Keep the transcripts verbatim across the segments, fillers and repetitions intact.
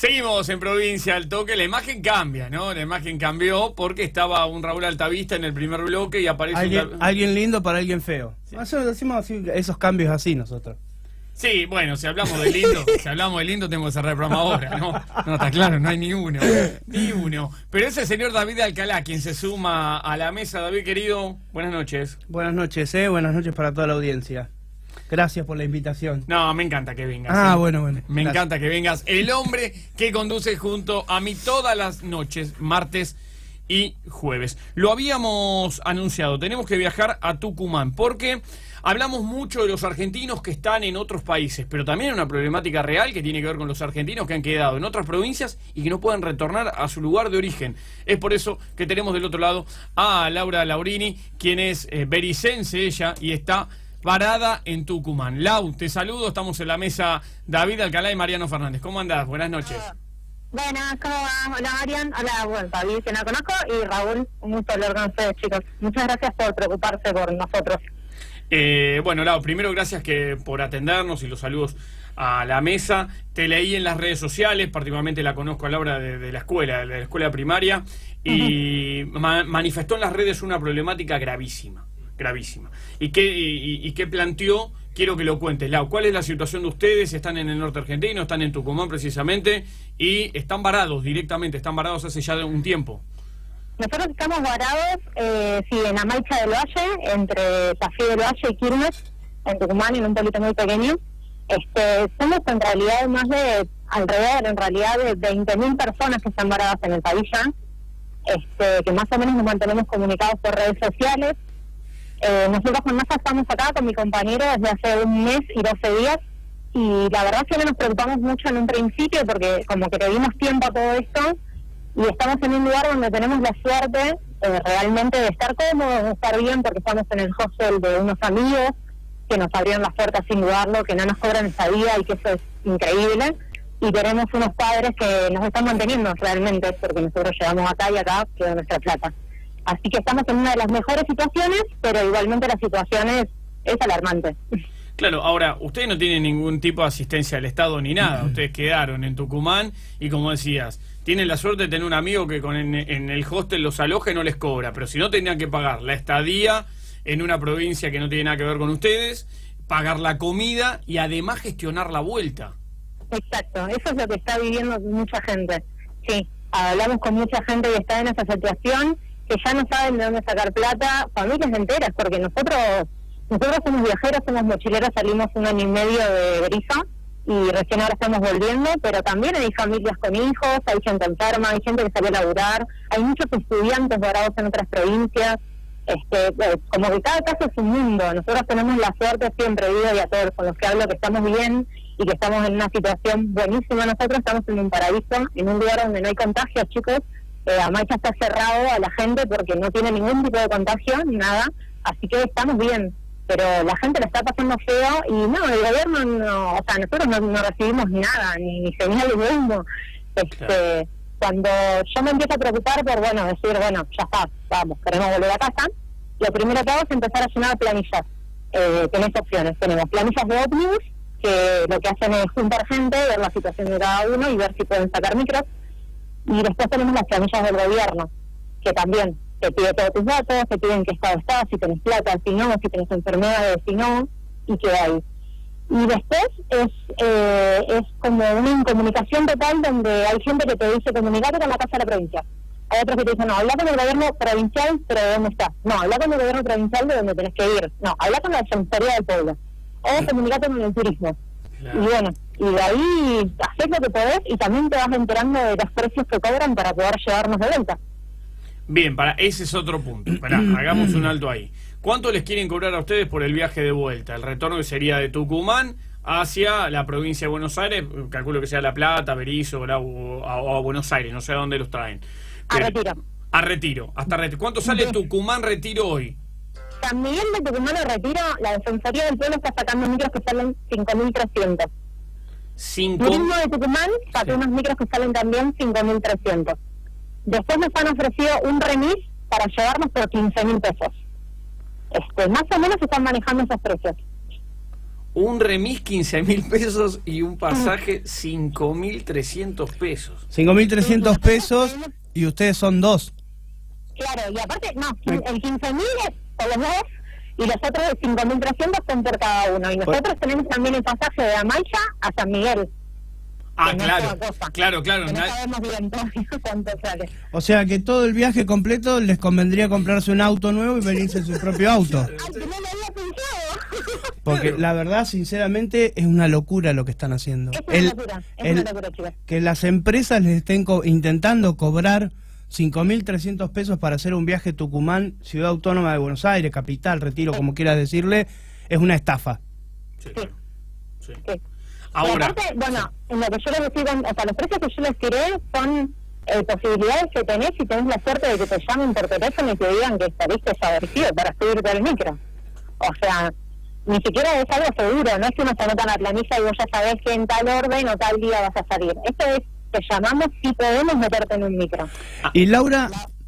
Seguimos en Provincia al Toque. La imagen cambia, ¿no? La imagen cambió porque estaba un Raúl Altavista en el primer bloque y aparece alguien, un... alguien lindo para alguien feo. Sí. Nosotros decimos así, esos cambios así nosotros. Sí, bueno, si hablamos de lindo, si hablamos de lindo tenemos que cerrar el programa ahora, ¿no? No, está claro, no hay ni uno, ni uno. Pero es el señor David Alcalá quien se suma a la mesa. David, querido, buenas noches. Buenas noches, eh, buenas noches para toda la audiencia. Gracias por la invitación. No, me encanta que vengas. Ah, ¿eh? bueno, bueno. Me Gracias. encanta que vengas. El hombre que conduce junto a mí todas las noches, martes y jueves. Lo habíamos anunciado, tenemos que viajar a Tucumán, porque hablamos mucho de los argentinos que están en otros países, pero también hay una problemática real que tiene que ver con los argentinos que han quedado en otras provincias y que no pueden retornar a su lugar de origen. Es por eso que tenemos del otro lado a Laura Laurini, quien es eh, bericense ella y está parada en Tucumán. Lau, te saludo, estamos en la mesa David Alcalá y Mariano Fernández. ¿Cómo andás? Buenas noches. Buenas, ¿cómo va? Hola Marian, hola, bueno, David, que no conozco, y Raúl, un gusto hablar con ustedes, chicos. Muchas gracias por preocuparse por nosotros. Eh, bueno, Lau, primero gracias que por atendernos y los saludos a la mesa. Te leí en las redes sociales, particularmente la conozco a Laura de, de la escuela, de la escuela primaria, y uh-huh. ma manifestó en las redes una problemática gravísima. Gravísima. ¿Y qué, y, y qué planteó? Quiero que lo cuentes, Lau. ¿Cuál es la situación de ustedes? ¿Están en el norte argentino? ¿Están en Tucumán precisamente? Y están varados directamente, están varados hace ya un tiempo. Nosotros estamos varados, eh, sí, en Amaicha del Valle, entre Tafí del Valle y Quilmes, en Tucumán, en un pueblito muy pequeño. Este, somos en realidad más de, alrededor en realidad de veinte mil personas que están varadas en el país ya, este, que más o menos nos mantenemos comunicados por redes sociales. Eh, nosotros con Masa estamos acá con mi compañero desde hace un mes y doce días, y la verdad es que no nos preocupamos mucho en un principio porque como que le dimos tiempo a todo esto y estamos en un lugar donde tenemos la suerte eh, realmente de estar cómodos, de estar bien, porque estamos en el hostel de unos amigos que nos abrieron las puertas sin dudarlo, que no nos cobran estadía y que eso es increíble, y tenemos unos padres que nos están manteniendo realmente porque nosotros llegamos acá y acá queda nuestra plata. Así que estamos en una de las mejores situaciones, pero igualmente la situación es, es alarmante. Claro, ahora, ustedes no tienen ningún tipo de asistencia del Estado ni nada. Ustedes quedaron en Tucumán y, como decías, tienen la suerte de tener un amigo que con en, en el hostel los aloja y no les cobra. Pero si no, tendrían que pagar la estadía en una provincia que no tiene nada que ver con ustedes, pagar la comida y además gestionar la vuelta. Exacto, eso es lo que está viviendo mucha gente. Sí, hablamos con mucha gente que está en esa situación, que ya no saben de dónde sacar plata, familias enteras, porque nosotros nosotros somos viajeros, somos mochileros, salimos un año y medio de Berizo y recién ahora estamos volviendo, pero también hay familias con hijos, hay gente enferma, hay gente que salió a laburar, hay muchos estudiantes varados en otras provincias, este, pues, como que cada caso es un mundo. Nosotros tenemos la suerte, siempre digo, y a todos con los que hablo, que estamos bien y que estamos en una situación buenísima. Nosotros estamos en un paraíso, en un lugar donde no hay contagios, chicos. Eh, Amaicha está cerrado a la gente porque no tiene ningún tipo de contagio, nada, así que estamos bien, pero la gente la está pasando feo y no, el gobierno no, o sea, nosotros no, no recibimos nada, ni, ni señales de humo. Este, claro. Cuando yo me empiezo a preocupar por, bueno, decir, bueno, ya está, vamos, queremos volver a casa, lo primero que hago es empezar a llenar planillas. Eh, tenés opciones, tenemos planillas de ómnibus, que lo que hacen es juntar gente, ver la situación de cada uno y ver si pueden sacar micros. Y después tenemos las planillas del gobierno, que también te pide todos tus datos, te piden qué estado estás, si tenés plata, si no, si tenés enfermedades, si no, y qué hay. Y después es eh, es como una incomunicación total donde hay gente que te dice comunicate con la Casa de la Provincia. Hay otros que te dicen, no, habla con el gobierno provincial, pero ¿de dónde estás? No, habla con el gobierno provincial de donde tenés que ir. No, habla con la Defensoría del Pueblo. O comunicate con el turismo. Claro. Y bueno, y de ahí haces lo que podés y también te vas enterando de los precios que cobran para poder llevarnos de vuelta. Bien, para ese es otro punto. Pará, hagamos un alto ahí. ¿Cuánto les quieren cobrar a ustedes por el viaje de vuelta? El retorno que sería de Tucumán hacia la provincia de Buenos Aires, calculo que sea La Plata, Berizo o, o, o a Buenos Aires, no sé a dónde los traen. Pero, a Retiro. A Retiro, hasta Retiro. ¿Cuánto sale Tucumán Retiro hoy? San Miguel de Tucumán a Retiro, la Defensoría del Pueblo está sacando micros que salen cinco mil trescientos. Cinco... Turismo de Tucumán sacó sí. unos micros que salen también cinco mil trescientos. Después nos han ofrecido un remis para llevarnos por quince mil pesos. Este, más o menos se están manejando esos precios. Un remis quince mil pesos y un pasaje cinco mil trescientos pesos. cinco mil trescientos pesos y ustedes son dos. Claro, y aparte, no, el quince mil es por los dos y los otros cinco mil trescientos son por cada uno. Y nosotros tenemos también el pasaje de Amaya a San Miguel. Ah, claro, claro, claro. No sabemos bien cuánto sale. O sea que todo el viaje completo les convendría comprarse un auto nuevo y venirse en su propio auto. Ay, que no lo había pensado. Porque claro, la verdad, sinceramente, es una locura lo que están haciendo. Es una el, locura, es el, una locura, chicas. Que las empresas les estén co intentando cobrar cinco mil trescientos pesos para hacer un viaje Tucumán, Ciudad Autónoma de Buenos Aires, capital, Retiro, sí, como quieras decirle, es una estafa. Sí, sí. sí. sí. Ahora, aparte, bueno, en lo que yo les digo, o sea, los precios que yo les tiré son eh, posibilidades que tenés si tenés la suerte de que te llamen por teléfono y te digan que saliste favorecido para subirte al micro. O sea, ni siquiera es algo seguro, no es que uno se anota en la planilla y vos ya sabés que en tal orden o tal día vas a salir. Esto es, te llamamos si podemos meterte en un micro. Y Laura,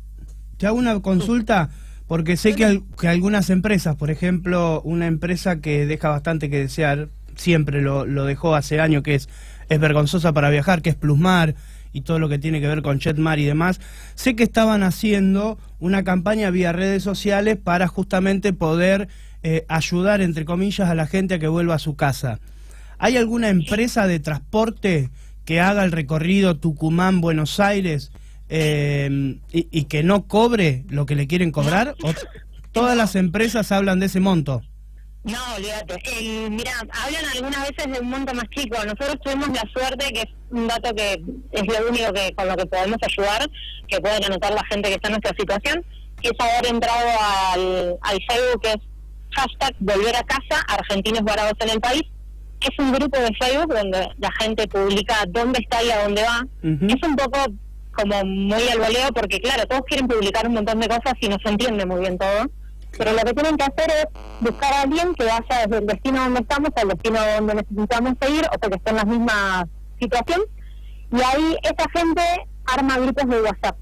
te hago una consulta, porque sé que, al, que algunas empresas, por ejemplo, una empresa que deja bastante que desear, siempre lo, lo dejó hace años, que es, es vergonzosa para viajar, que es Plusmar y todo lo que tiene que ver con Jetmar y demás, sé que estaban haciendo una campaña vía redes sociales para justamente poder eh, ayudar, entre comillas, a la gente a que vuelva a su casa. ¿Hay alguna empresa de transporte que haga el recorrido Tucumán-Buenos Aires eh, y, y que no cobre lo que le quieren cobrar? ¿O todas las empresas hablan de ese monto? No, olvídate. Eh, mira, hablan algunas veces de un monto más chico. Nosotros tuvimos la suerte, que es un dato que es lo único que con lo que podemos ayudar, que pueden anotar la gente que está en nuestra situación, que es haber entrado al, al Facebook, que es hashtag Volver a Casa, Argentinos Varados en el País. Es un grupo de Facebook donde la gente publica dónde está y a dónde va. Uh-huh. Es un poco como muy al voleo, porque claro, todos quieren publicar un montón de cosas y no se entiende muy bien todo. Pero lo que tienen que hacer es buscar a alguien que vaya desde el destino donde estamos al destino donde necesitamos seguir, o porque esté en la misma situación, y ahí esa gente arma grupos de WhatsApp.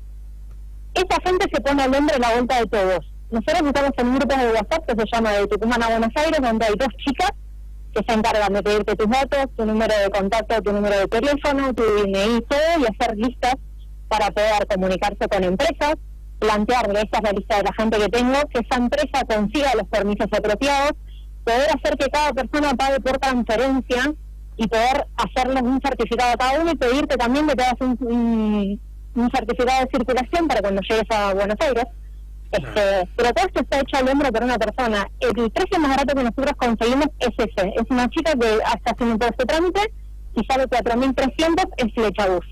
Esa gente se pone al hombro en la vuelta de todos. Nosotros estamos en grupos de WhatsApp que se llama de Tucumán a Buenos Aires, donde hay dos chicas que se encargan de pedirte tus datos, tu número de contacto, tu número de teléfono, tu D N I, todo, y hacer listas para poder comunicarse con empresas, plantearle, esta es la lista de la gente que tengo, que esa empresa consiga los permisos apropiados, poder hacer que cada persona pague por transferencia y poder hacerles un certificado a cada uno y pedirte también que te hagas un, un, un certificado de circulación para cuando llegues a Buenos Aires. Este, pero todo esto está hecho al hombro por una persona. El precio más barato que nosotros conseguimos es ese. Es una chica que está haciendo todo este trámite y sale cuatro mil trescientos en Flechabús.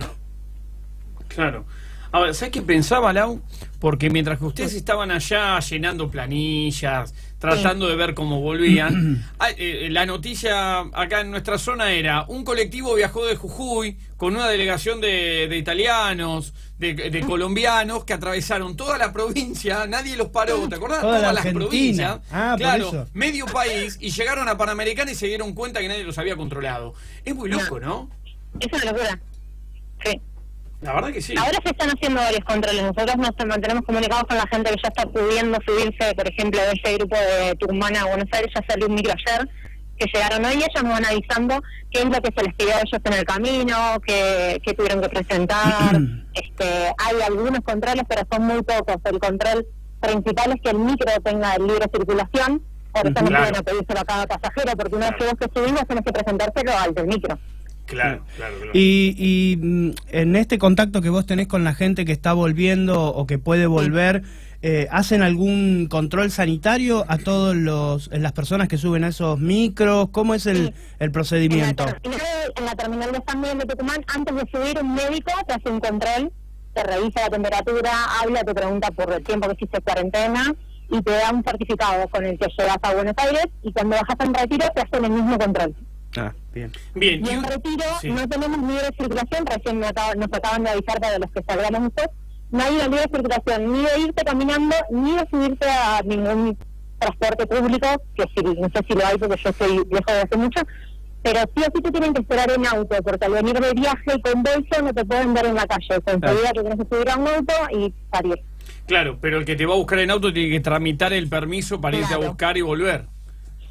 Claro. Ahora, ¿sabes qué pensaba, Lau? Porque mientras que ustedes estaban allá llenando planillas, tratando sí. de ver cómo volvían, eh, la noticia acá en nuestra zona era: un colectivo viajó de Jujuy con una delegación de, de italianos, de, de colombianos, que atravesaron toda la provincia, nadie los paró, ¿te acordás? Toda Todas la las provincias, ah, claro, por eso. medio país, y llegaron a Panamericana y se dieron cuenta que nadie los había controlado. Es muy loco, ¿no? Es una locura. Sí. La verdad que sí. Ahora se están haciendo varios controles. Nosotros nos mantenemos comunicados con la gente que ya está pudiendo subirse, por ejemplo, de ese grupo de Tucumán a Buenos Aires. Ya salió un micro ayer, que llegaron hoy y ellos nos van avisando qué es lo que se les pidió a ellos en el camino, qué, qué tuvieron que presentar. este Hay algunos controles, pero son muy pocos. El control principal es que el micro tenga libre circulación. Por eso no claro. pueden pedírselo a cada pasajero, porque una vez que vos te subimos tenés que presentárselo al del micro. Claro, claro, claro. Y, y en este contacto que vos tenés con la gente que está volviendo o que puede volver, eh, ¿hacen algún control sanitario a todos los las personas que suben a esos micros? ¿Cómo es el, sí. el procedimiento? En la, terminal, en la terminal de San Miguel de Tucumán, antes de subir, un médico te hace un control, te revisa la temperatura, habla, te pregunta por el tiempo que hiciste cuarentena y te da un certificado con el que llegas a Buenos Aires, y cuando bajas en Retiro te hacen el mismo control. Ah, bien. Bien. Y en Retiro sí. no tenemos libre circulación, recién me acaba, nos acaban de avisar para los que salgamos después, no hay una libre circulación, ni de irte caminando, ni de subirte a ningún transporte público, que si, no sé si lo hay porque yo estoy lejos de hace mucho, pero sí o sí te tienen que esperar en auto, porque al venir de viaje con bolso no te pueden ver en la calle, enseguida que tienes que subir a un auto y salir. Claro, pero el que te va a buscar en auto tiene que tramitar el permiso para claro. irte a buscar y volver.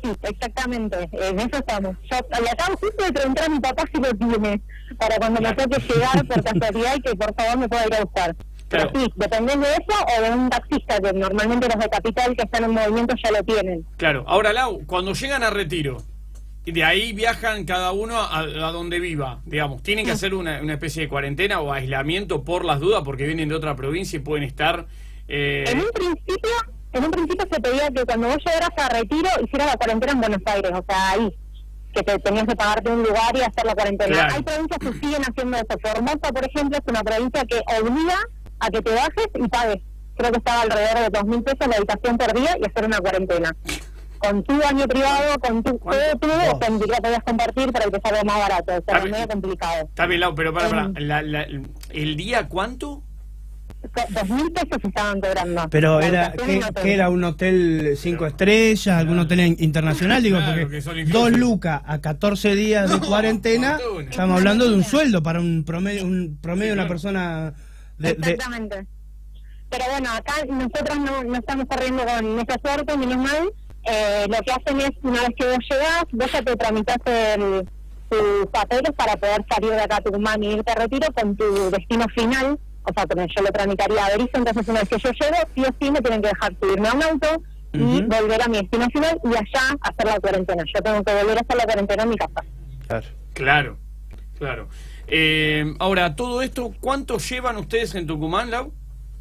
Sí, exactamente, en eso estamos. Yo le acabo justo de preguntar a mi papá si lo tiene, para cuando me toque llegar por casualidad y que por favor me pueda ir a buscar. Pero Claro. sí, depende de eso o de un taxista, que normalmente los de Capital que están en movimiento ya lo tienen. Claro. Ahora, Lau, cuando llegan a Retiro, y de ahí viajan cada uno a, a donde viva, digamos, ¿tienen que hacer una, una especie de cuarentena o aislamiento por las dudas porque vienen de otra provincia y pueden estar... Eh... En un principio, en un principio se pedía que cuando vos llegaras a Retiro hicieras la cuarentena en Buenos Aires, o sea, ahí, que te tenías que pagarte un lugar y hacer la cuarentena. Claro. Hay provincias que siguen haciendo eso. Formosa, por ejemplo, es una provincia que obliga a que te bajes y pagues. Creo que estaba alrededor de dos mil pesos la habitación por día y hacer una cuarentena. Con tu baño privado, con tu todo, todo, con que podías compartir para que te salga más barato. O sea, Está es medio bien. complicado. Está bien, Lau, pero para, para, Em. la, la, ¿el día cuánto? Dos mil pesos se estaban cobrando. Pero La era habitación que, y el hotel. que era un hotel cinco estrellas, algún hotel in- internacional, digo, Claro, que porque son incluso- dos lucas a catorce días de No, cuarentena, fortuna. estamos hablando de un sueldo para un promedio, un promedio Sí, de una claro. persona de, de- Exactamente. Pero bueno, acá nosotros no, no estamos corriendo con esa suerte, menos mal. Eh, lo que hacen es, una vez que vos llegás, vos ya te tramitas el, tus papeles para poder salir de acá a Tucumán y irte a Retiro con tu destino final. O sea, como yo lo tramitaría a Berizo, entonces una vez que yo llego, sí o sí me tienen que dejar subirme a un auto y Ujú. volver a mi destino final y allá hacer la cuarentena. Yo tengo que volver a hacer la cuarentena en mi casa. Claro. Claro, claro. Eh, ahora, todo esto, ¿cuánto llevan ustedes en Tucumán, Lau?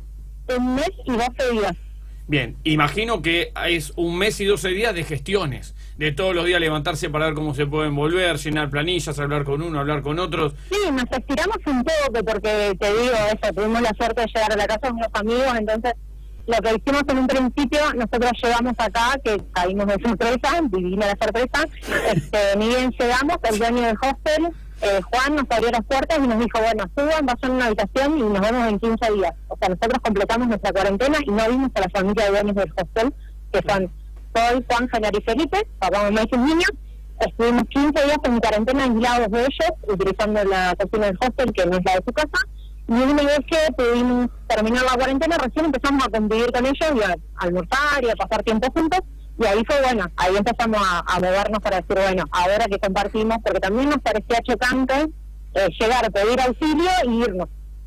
Un mes y doce días. Bien, imagino que es un mes y doce días de gestiones, de todos los días levantarse para ver cómo se pueden volver, llenar planillas, hablar con uno, hablar con otros. Sí, nos estiramos un poco porque, te digo, eso, tuvimos la suerte de llegar a la casa de unos amigos, entonces lo que hicimos en un principio, nosotros llegamos acá, que caímos de sorpresa, divina la sorpresa, este, ni bien llegamos, el dueño del hostel, eh, Juan, nos abrió las puertas y nos dijo, bueno, suban, vayan a una habitación y nos vemos en quince días. O sea, nosotros completamos nuestra cuarentena y no vimos a la familia de dueños del hostel, que son soy, Juan, Javier y Felipe, papá, mamá y sus niños. Estuvimos quince días en cuarentena aislados de ellos, utilizando la cocina del hostel, que no es la de su casa. Y una vez que pudimos terminar la cuarentena, recién empezamos a convivir con ellos y a almorzar y a pasar tiempo juntos. Y ahí fue bueno, ahí empezamos a, a movernos para decir, bueno, ahora que compartimos, porque también nos parecía chocante eh, llegar, pedir auxilio y irnos.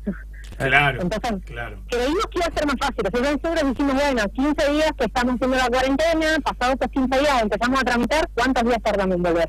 Claro, Entonces, claro. creímos que iba a ser más fácil. Entonces nosotros dijimos, bueno, quince días que estamos haciendo la cuarentena, pasados esos quince días empezamos a tramitar, ¿cuántos días tardamos en volver?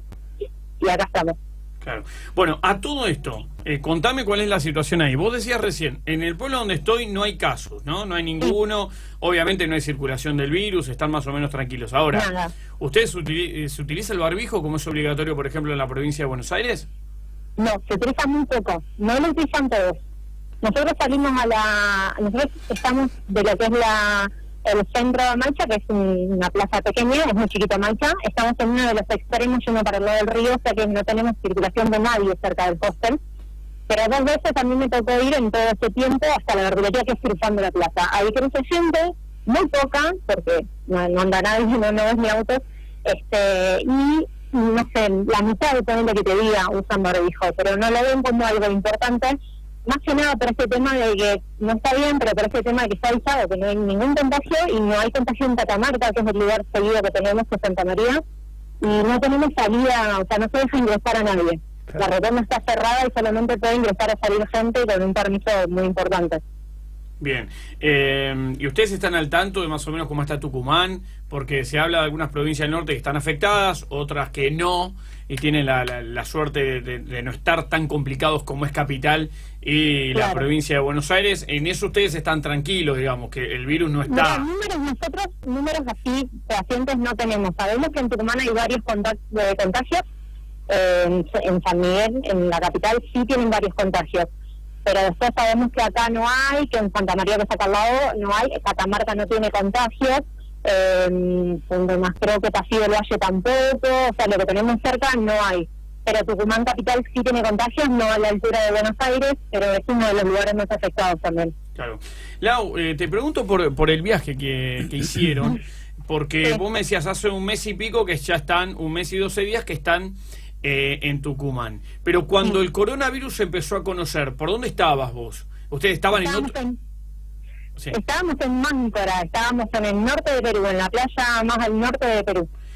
Y acá estamos. Claro. Bueno, a todo esto, eh, contame cuál es la situación ahí. Vos decías recién, en el pueblo donde estoy no hay casos, ¿no? No hay ninguno. Obviamente no hay circulación del virus, están más o menos tranquilos. Ahora, Nada. ¿ustedes utili- se utiliza el barbijo como es obligatorio, por ejemplo, en la provincia de Buenos Aires? No, se utiliza muy poco, no lo utilizan todos. Nosotros salimos a la... Nosotros estamos de lo que es la el centro de Maicha, que es un- una plaza pequeña, es muy chiquito Maicha. Estamos en uno de los extremos, yendo para el lado del río, o sea que no tenemos circulación de nadie cerca del hostel. Pero dos veces también me tocó ir en todo ese tiempo hasta la verdulería, que es cruzando la plaza. Ahí cruza gente, muy poca, porque no, no anda nadie, no, no ves ni autos, este, y no sé, la mitad de todo lo que te diga usan barbijo, pero no lo ven como algo importante, más que nada por ese tema de que no está bien, pero por ese tema de que está avisado que no hay ningún contagio y no hay contagio en Catamarca, que es el lugar seguido que tenemos, que es Santa María, y no tenemos salida, o sea, no se deja ingresar a nadie. Claro. La rotonda está cerrada y solamente puede ingresar o salir gente con un permiso muy importante. Bien. Eh, ¿y ustedes están al tanto de más o menos cómo está Tucumán? Porque se habla de algunas provincias del norte que están afectadas, otras que no, y tienen la, la, la suerte de, de, de no estar tan complicados como es Capital y la Claro. provincia de Buenos Aires. En eso ustedes están tranquilos, digamos, que el virus no Mira, está... números, nosotros números así, pacientes no tenemos. Sabemos que en Tucumán hay varios contact- de contagios, eh, en, en San Miguel, en la capital, sí tienen varios contagios. Pero después sabemos que acá no hay, que en Santa María, que es acá al lado, no hay, Catamarca no tiene contagios, eh, donde más creo que Tafí del Valle tampoco, o sea, lo que tenemos cerca no hay. Pero Tucumán capital sí tiene contagios, no a la altura de Buenos Aires, pero es uno de los lugares más afectados también. Claro. Lau, eh, te pregunto por, por el viaje que, que hicieron, porque Sí. vos me decías hace un mes y pico que ya están, un mes y doce días que están eh, en Tucumán. Pero cuando Sí. el coronavirus se empezó a conocer, ¿por dónde estabas vos? ¿Ustedes estaban en Estábamos otro...? en, Sí. estábamos en Máncora, estábamos en el norte de Perú, en la playa más al norte de Perú.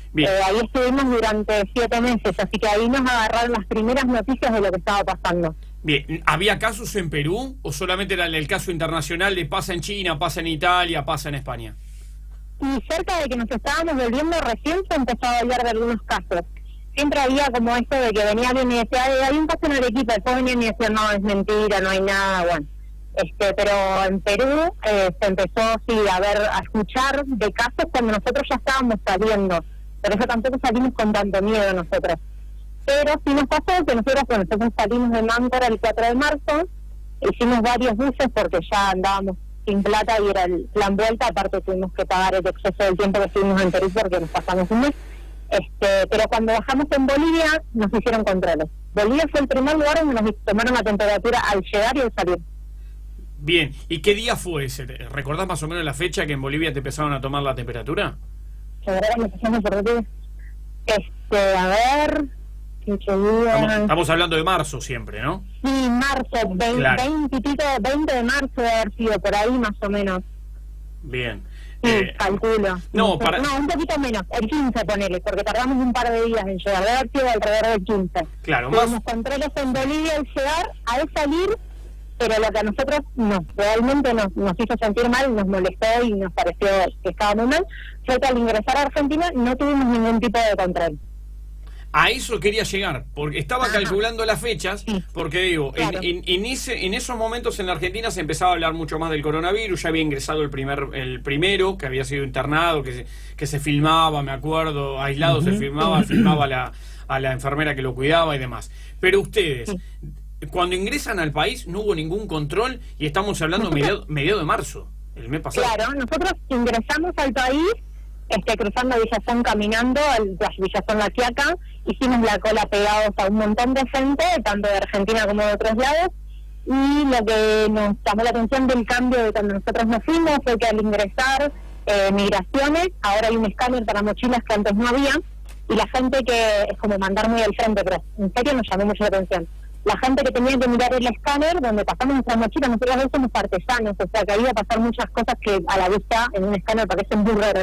Eh, ahí estuvimos durante siete meses, así que ahí nos agarraron las primeras noticias de lo que estaba pasando. Bien, ¿había casos en Perú o solamente era el caso internacional de pasa en China, pasa en Italia, pasa en España? Y cerca de que nos estábamos volviendo recién se empezó a hablar de algunos casos. Siempre había como esto de que venía alguien y decía, hay un caso en Arequipa, después venían y decían, no, es mentira, no hay nada, bueno. Este, pero en Perú eh, se empezó sí a ver, a escuchar de casos cuando nosotros ya estábamos saliendo. Por eso tampoco salimos con tanto miedo nosotros. Pero sí nos pasó que nosotros, cuando nosotros salimos de Máncora el cuatro de marzo, hicimos varios buses porque ya andábamos sin plata y era el plan vuelta, aparte tuvimos que pagar el exceso del tiempo que estuvimos en Perú porque nos pasamos un mes. Este, pero cuando bajamos en Bolivia nos hicieron controles. Bolivia fue el primer lugar donde nos tomaron la temperatura al llegar y al salir. Bien, ¿y qué día fue ese? ¿Recordás más o menos la fecha que en Bolivia te empezaron a tomar la temperatura? Este, a ver... Estamos, estamos hablando de marzo siempre, ¿no? Sí, marzo, veinte, claro. veinte y pico, veinte de marzo debe haber sido por ahí más o menos. Bien. Sí, eh, calculo. No, para... no, un poquito menos, el quince ponele, porque tardamos un par de días en llegar, debe haber sido alrededor del quince. Claro, Tuvimos más... controles en Bolivia al llegar, al salir, pero lo que a nosotros no, realmente nos, nos hizo sentir mal, nos molestó y nos pareció que estaba muy mal, fue que al ingresar a Argentina no tuvimos ningún tipo de control. A eso quería llegar, porque estaba Ajá. calculando las fechas, porque digo, claro. en, en, en, ese, en esos momentos en la Argentina se empezaba a hablar mucho más del coronavirus, ya había ingresado el primer el primero, que había sido internado, que se, que se filmaba, me acuerdo, aislado uh-huh. se filmaba, filmaba a la, a la enfermera que lo cuidaba y demás. Pero ustedes, sí. cuando ingresan al país no hubo ningún control y estamos hablando mediado, mediado de marzo, el mes pasado. Claro, nosotros ingresamos al país Este, cruzando Villazón caminando, el Villazón La Quiaca, hicimos la cola pegados a un montón de gente, tanto de Argentina como de otros lados, y lo que nos llamó la atención del cambio de cuando nosotros nos fuimos fue que al ingresar eh, migraciones, ahora hay un escáner para mochilas que antes no había, y la gente que es como mandar muy al frente, pero en serio nos llamó mucho la atención. La gente que tenía que mirar el escáner, donde pasamos nuestras mochilas, nosotros a veces somos artesanos, o sea que ahí iba a pasar muchas cosas que a la vista en un escáner parecen muy raras.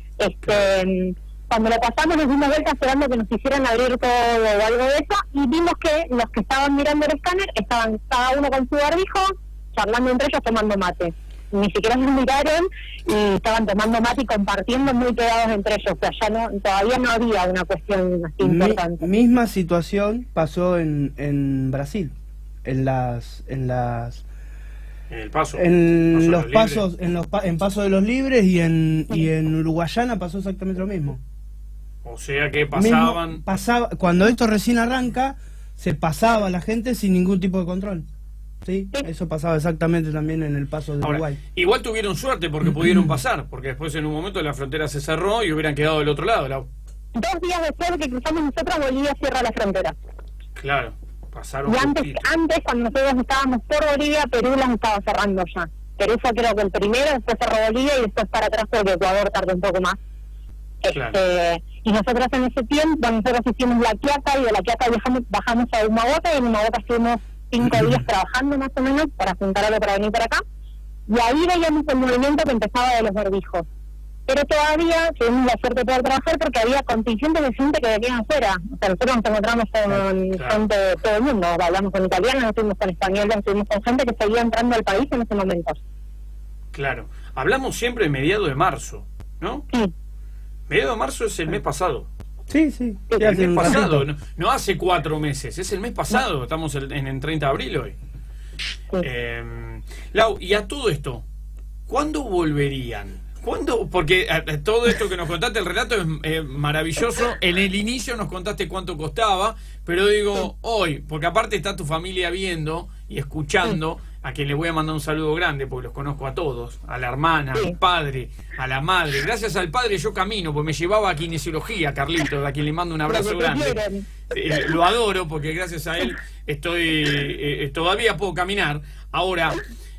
Este, cuando lo pasamos nos dimos vuelta esperando que nos hicieran abrir todo o algo de eso y vimos que los que estaban mirando el escáner estaban cada uno con su barbijo charlando entre ellos tomando mate, ni siquiera nos miraron y estaban tomando mate y compartiendo muy pegados entre ellos, o sea ya no, todavía no había una cuestión así Mi, importante. Misma situación pasó en, en Brasil, en las en las En el paso. En paso los los pasos, en los pa en Paso de los Libres y en sí. y en Uruguayana pasó exactamente lo mismo. O sea que pasaban. Mismo, pasaba, cuando esto recién arranca, se pasaba la gente sin ningún tipo de control. ¿Sí? Sí. Eso pasaba exactamente también en el Paso de Ahora, Uruguay. Igual tuvieron suerte porque pudieron pasar, porque después en un momento la frontera se cerró y hubieran quedado del otro lado. La... Dos días después de que cruzamos nosotros, Bolivia cierra la frontera. Claro. Pasaron y antes, antes, cuando nosotros estábamos por Bolivia, Perú las estaba cerrando ya. Perú fue creo que el primero, después cerró Bolivia y después para atrás porque Ecuador tardó un poco más. Claro. Este, y nosotros en ese tiempo, nosotros hicimos La Quiaca y de La Quiaca viajamos, bajamos a Humahuaca y en Humahuaca estuvimos cinco días trabajando más o menos para juntar algo para venir para acá. Y ahí veíamos el movimiento que empezaba de los barbijos. Pero todavía tuvimos la suerte de poder trabajar porque había contingentes de gente que venían afuera. O sea, nosotros nos encontramos con claro. gente de todo el mundo. Hablamos con italianos, estuvimos con españoles, estuvimos con gente que seguía entrando al país en ese momento. Claro. Hablamos siempre de mediados de marzo, ¿no? Sí. Mediados de marzo es el mes pasado. Sí, sí. sí el mes pasado, no, no hace cuatro meses, es el mes pasado. No. Estamos en el treinta de abril hoy. Sí. Eh, Lau, y a todo esto, ¿cuándo volverían? ¿Cuándo? Porque eh, todo esto que nos contaste, el relato es eh, maravilloso. En el inicio nos contaste cuánto costaba, pero digo, hoy, porque aparte está tu familia viendo y escuchando, a quien le voy a mandar un saludo grande, porque los conozco a todos, a la hermana, al padre, a la madre. Gracias al padre yo camino, porque me llevaba a kinesiología, Carlito, a quien le mando un abrazo grande. Eh, lo adoro, porque gracias a él estoy eh, todavía puedo caminar. Ahora,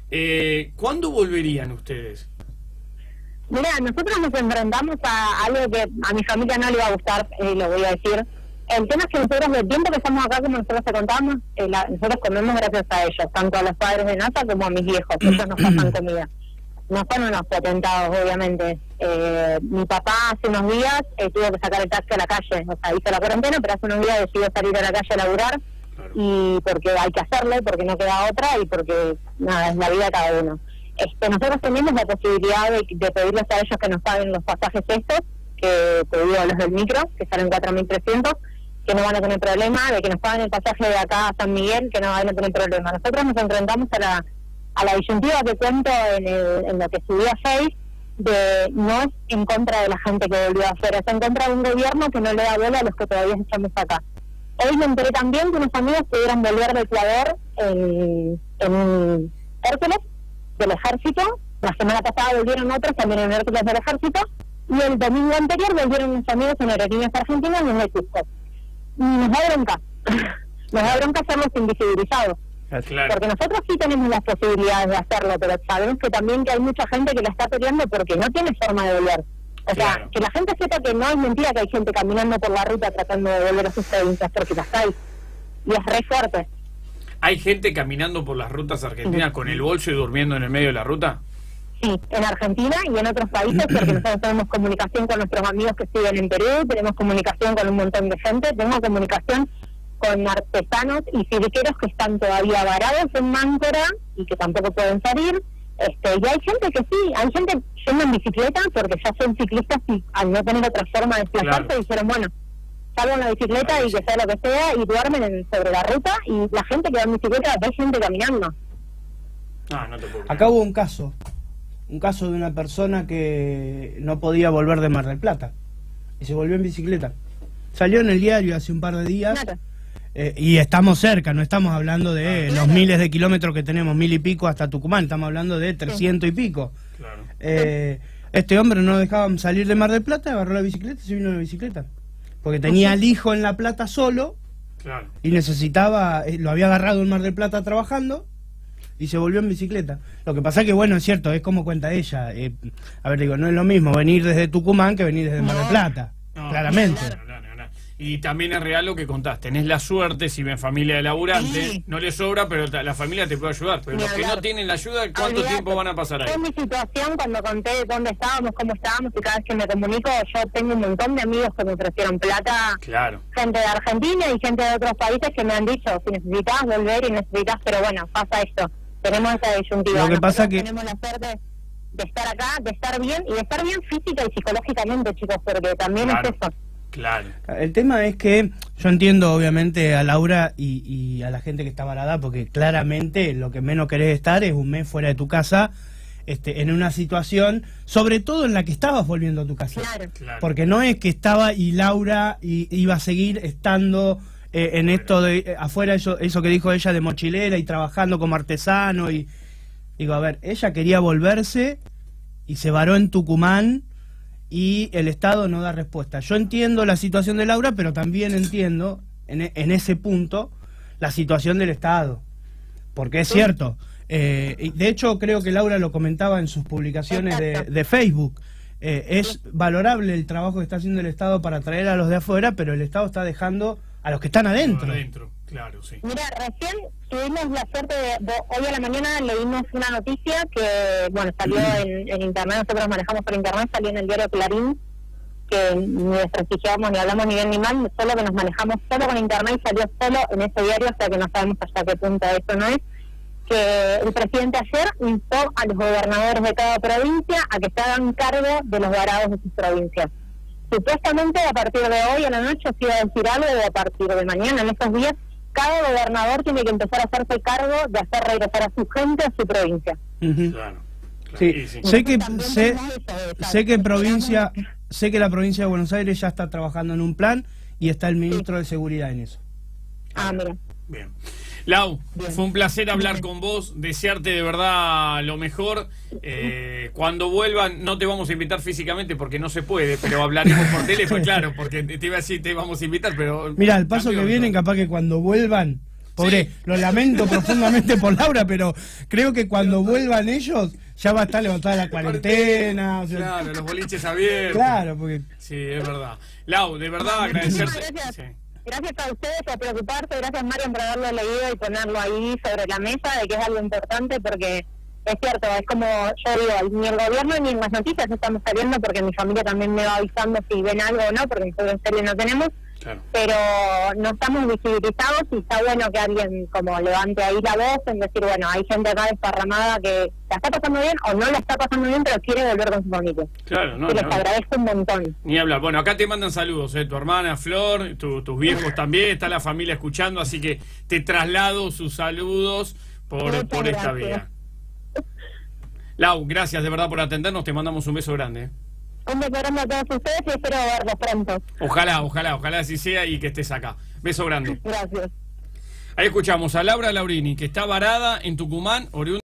eh, ¿cuándo volverían ustedes? Mira, nosotros nos enfrentamos a algo que a mi familia no le va a gustar, eh, lo voy a decir. El tema es que nosotros, del tiempo que estamos acá, como nosotros te contamos, eh, la, nosotros comemos gracias a ellos, tanto a los padres de Nata como a mis viejos, ellos nos pasan comida. no son unos potentados, obviamente. Eh, mi papá hace unos días eh, tuvo que sacar el taxi a la calle, o sea, hizo la cuarentena, pero hace unos días decidió salir a la calle a laburar, claro. Y porque hay que hacerlo, porque no queda otra y porque, nada, es la vida de cada uno. Este, nosotros tenemos la posibilidad de, de pedirles a ellos que nos paguen los pasajes estos, que te digo, los del micro, que salen cuatro mil trescientos, que no van a tener problema, de que nos paguen el pasaje de acá a San Miguel, que no van a tener problema. Nosotros nos enfrentamos a la a la disyuntiva que cuento en, el, en lo que subí a Face, de no es en contra de la gente que volvió a hacer, es en contra de un gobierno que no le da bola a los que todavía estamos acá. Hoy me enteré también que unos amigos pudieron volver de Ecuador en, en Hércules, del ejército. La semana pasada volvieron otros también en Hércules del ejército, y el domingo anterior volvieron unos amigos en Aerolíneas Argentinas y en el Cusco. Nos da bronca, nos da bronca serlos invisibilizados. Claro. Porque nosotros sí tenemos las posibilidades de hacerlo, pero sabemos que también que hay mucha gente que la está peleando porque no tiene forma de volver. O sea, claro. Que la gente sepa que no es mentira que hay gente caminando por la ruta tratando de volver a sus provincias, porque las hay. Y es re fuerte. ¿Hay gente caminando por las rutas argentinas sí. con el bolso y durmiendo en el medio de la ruta? Sí, en Argentina y en otros países, porque nosotros tenemos comunicación con nuestros amigos que siguen en Perú, tenemos comunicación con un montón de gente, tenemos comunicación con artesanos y filiqueros que están todavía varados en Máncora y que tampoco pueden salir. Este, y hay gente que sí, hay gente yendo en bicicleta porque ya son ciclistas y al no tener otra forma de desplazarse claro. dijeron, bueno, salgo en la bicicleta claro, y que sea lo que sea y duermen en, sobre la ruta, y la gente que va en bicicleta, hay gente caminando. Ah, no te puedo Acá hubo un caso, un caso de una persona que no podía volver de Mar del Plata y se volvió en bicicleta. Salió en el diario hace un par de días. Claro. Eh, y estamos cerca, no estamos hablando de ah, los claro. miles de kilómetros que tenemos, mil y pico hasta Tucumán, estamos hablando de trescientos sí. y pico. Claro. Eh, este hombre no dejaba salir de Mar del Plata, agarró la bicicleta y se vino en la bicicleta. Porque tenía al hijo en La Plata solo claro. y necesitaba, eh, lo había agarrado en Mar del Plata trabajando y se volvió en bicicleta. Lo que pasa que, bueno, es cierto, es como cuenta ella. Eh, a ver, digo, no es lo mismo venir desde Tucumán que venir desde no. Mar del Plata, no, claramente. Claro, claro. Y también es real lo que contás, tenés la suerte, si ven familia de laburantes, sí. no les sobra, pero la familia te puede ayudar, pero Ni los hablar. que no tienen la ayuda, ¿cuánto Olvidate. tiempo van a pasar ahí? En mi situación, cuando conté dónde estábamos, cómo estábamos, y cada vez que me comunico, yo tengo un montón de amigos que me ofrecieron plata, claro. gente de Argentina y gente de otros países que me han dicho, si necesitas volver y necesitas, pero bueno, pasa esto, tenemos esa disyuntiva. Lo que pasa que tenemos la suerte de estar acá, de estar bien, y de estar bien física y psicológicamente, chicos, porque también claro. es eso. Claro. El tema es que yo entiendo obviamente a Laura y, y a la gente que está varada, porque claramente lo que menos querés estar es un mes fuera de tu casa, este, en una situación, sobre todo en la que estabas volviendo a tu casa. Claro. Claro. Porque no es que estaba y Laura y, iba a seguir estando eh, en esto de eh, afuera, eso, eso que dijo ella de mochilera y trabajando como artesano. Y digo, a ver, ella quería volverse y se varó en Tucumán y el Estado no da respuesta. Yo entiendo la situación de Laura, pero también entiendo en, en ese punto la situación del Estado, porque es cierto, eh, de hecho creo que Laura lo comentaba en sus publicaciones de, de Facebook, eh, es valorable el trabajo que está haciendo el Estado para traer a los de afuera, pero el Estado está dejando a los que están adentro. adentro. Claro, sí. Mira, recién tuvimos la suerte de, de, hoy a la mañana leímos una noticia que, bueno, salió en, en internet, nosotros manejamos por internet, salió en el diario Clarín, que ni desprestigiamos, ni hablamos ni bien ni mal, solo que nos manejamos solo con internet y salió solo en ese diario, o sea que no sabemos hasta qué punto eso no es, que el presidente ayer instó a los gobernadores de cada provincia a que se hagan cargo de los varados de sus provincias. Supuestamente a partir de hoy a la noche se iba a decir algo, de a partir de mañana, en esos días, cada gobernador tiene que empezar a hacerse cargo de hacer regresar a su gente a su provincia. Uh-huh. Claro, claro. Sí, sí. Sé que sé, sé que provincia, sé que la provincia de Buenos Aires ya está trabajando en un plan y está el ministro sí. de Seguridad en eso. Ah, mira. Bien. Lau, bien. Fue un placer hablar bien. con vos, desearte de verdad lo mejor. Eh, cuando vuelvan, no te vamos a invitar físicamente porque no se puede, pero hablaremos por teléfono, claro, porque te iba a decir te vamos a invitar, pero... Mira, el paso que viene, capaz que cuando vuelvan, pobre, sí. lo lamento profundamente por Laura, pero creo que cuando vuelvan ellos, ya va a estar levantada la cuarentena. O sea, claro, los boliches abiertos. Claro, porque... Sí, es verdad. Lau, de verdad, agradecerte... Sí. Gracias a ustedes por preocuparse, gracias Marian por haberlo leído y ponerlo ahí sobre la mesa, de que es algo importante, porque es cierto, es como yo digo, ni el gobierno ni en las noticias estamos saliendo, porque mi familia también me va avisando si ven algo o no, porque nosotros en tele no tenemos, claro. Pero no estamos visibilizados y está bueno que alguien como levante ahí la voz en decir, bueno, hay gente acá desparramada que la está pasando bien o no la está pasando bien, pero quiere volver con su familia. Claro, no, y les no. agradezco un montón. Ni hablar. Bueno, acá te mandan saludos, ¿eh? Tu hermana Flor, tu, tus viejos también, está la familia escuchando, así que te traslado sus saludos por, por esta vía. Lau, gracias de verdad por atendernos, te mandamos un beso grande. ¿eh? Un beso grande a todos ustedes y espero verlos pronto. Ojalá, ojalá, ojalá así sea y que estés acá. Beso grande. Gracias. Ahí escuchamos a Laura Laurini, que está varada en Tucumán, oriunda